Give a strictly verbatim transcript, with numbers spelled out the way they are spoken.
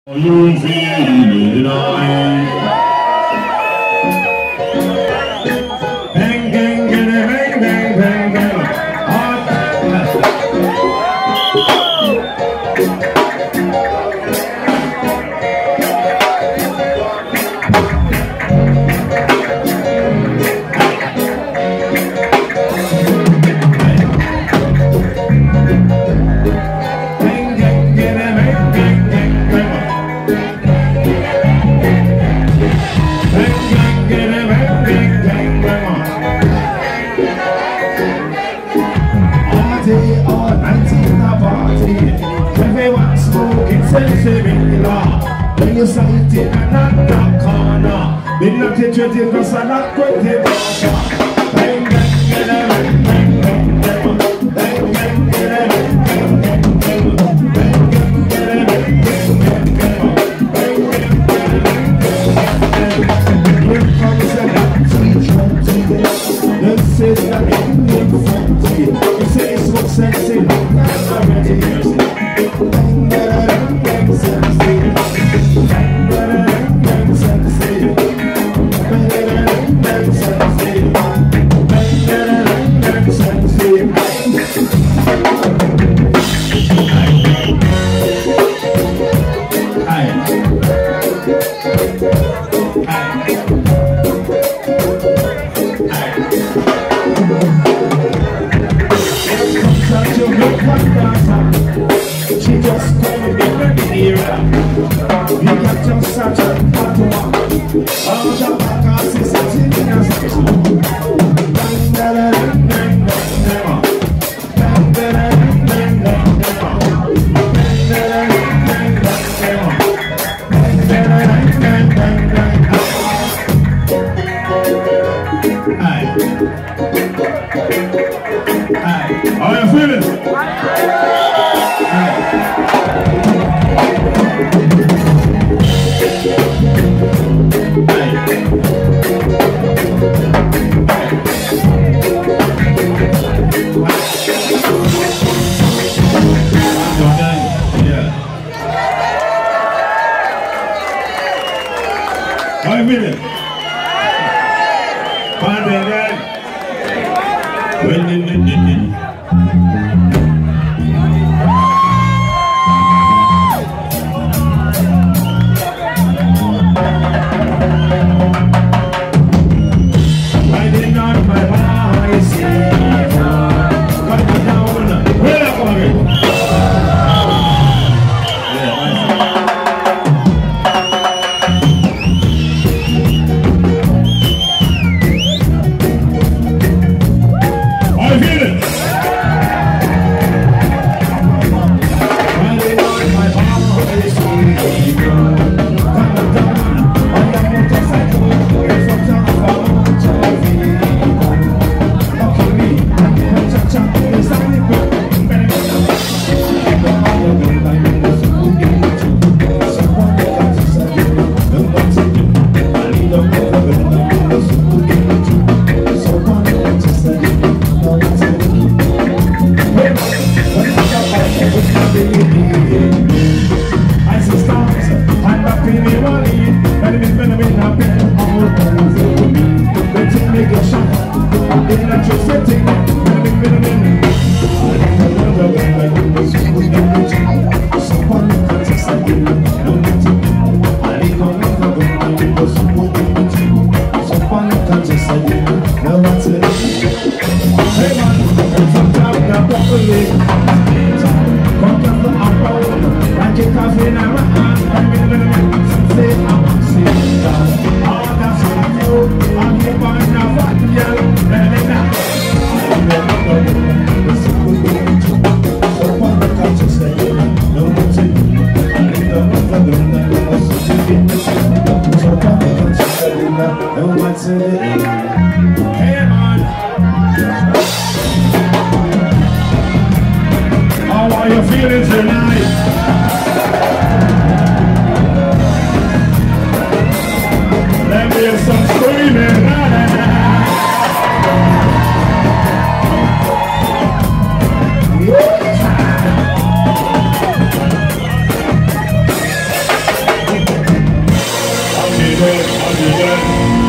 You feel it, I bang, bang, bang, bang, bang, bang. When you say it in another corner, been not a twenty because I'm not going to bang, bang, bang, bang, bang, bang, bang, bang, she just called me the era. You got just such a hot one. All the back of the city in a section. Bang, bang, bang, bang, bang. Bang, bang, bang, bang, bang. Bang, bang, bang, bang, bang. Bang, bang, bang, bang, bang. Aye. Aye. How you feeling? How you feeling? Find it again. When did it did it? Riding on my bicycle, coming down. Where are you coming? How are you feeling tonight? Let me hear some screaming. Baby, I'll be there.